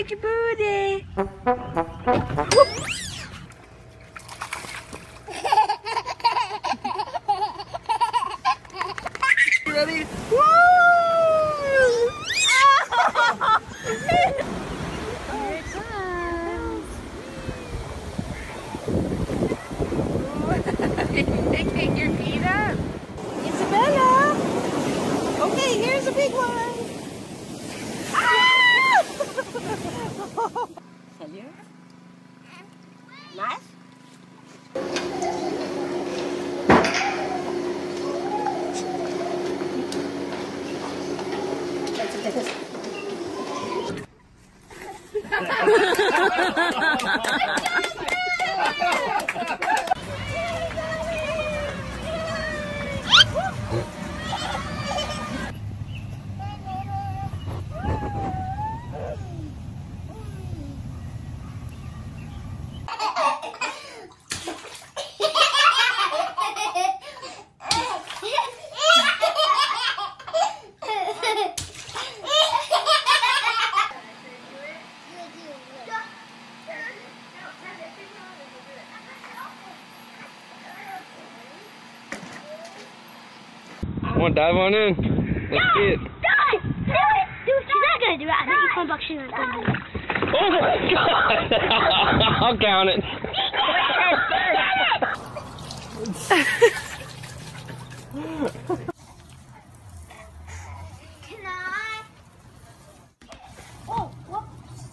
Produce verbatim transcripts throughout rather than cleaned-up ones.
Look your booty. You ready? Woo! Here it comes. Picking your feet up. Isabella. Okay, here's a big one. Ah! Salut. Nice. Come on, dive on in. Let's no, see it. Do it! Do it! Do it! She's not gonna do it. I think you come back, she's not gonna do it. Oh my god! I'll count it. Can I? Oh, whoops.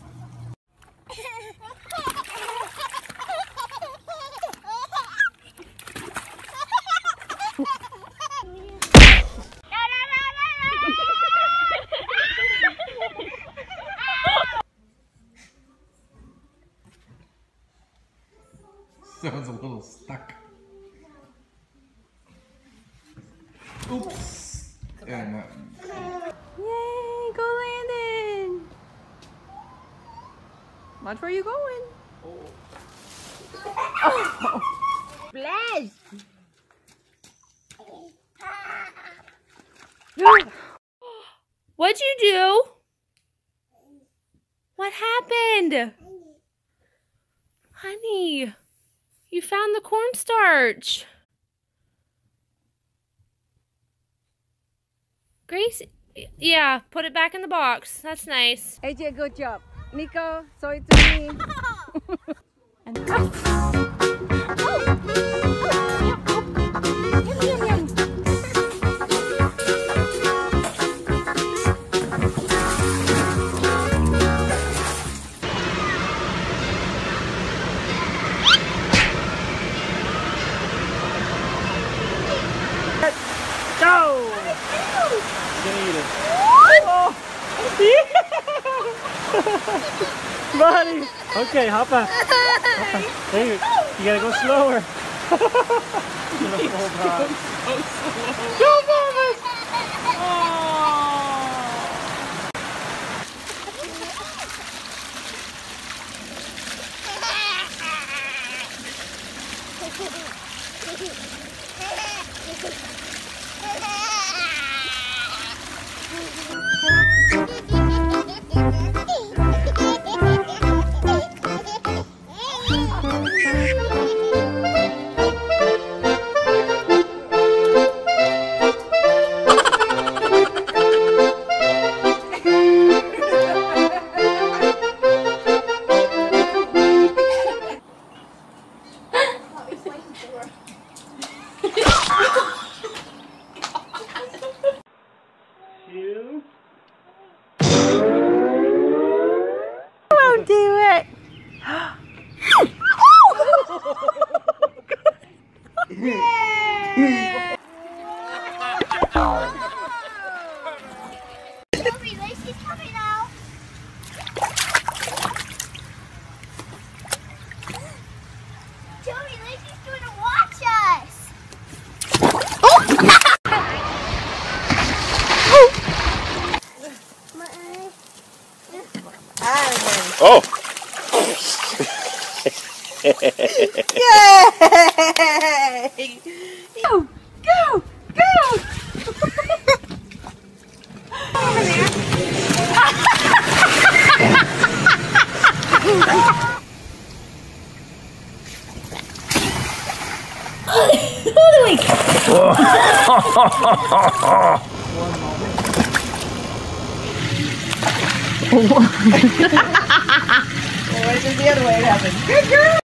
Sounds a little stuck. Oops. Yeah, not. Yay, go Landon. Watch where you going. Oh. Splash. What'd you do? What happened? Honey, you found the cornstarch. Grace, yeah, put it back in the box. That's nice. A J, good job. Nico, show it to me. And oh. Oh. Yum, yum, yum. Go! Gonna eat it. Oh. Buddy! Okay, hop up. Hop up. There you, you gotta go slower. You're gonna fall down. So slow. Go, Thomas! You. Won't do it. Toby, Lacey's coming out. Toby, Lacey's going to watch us. Oh! Yay! Go! Go! Go! Wait till the other way it happens. Good girl.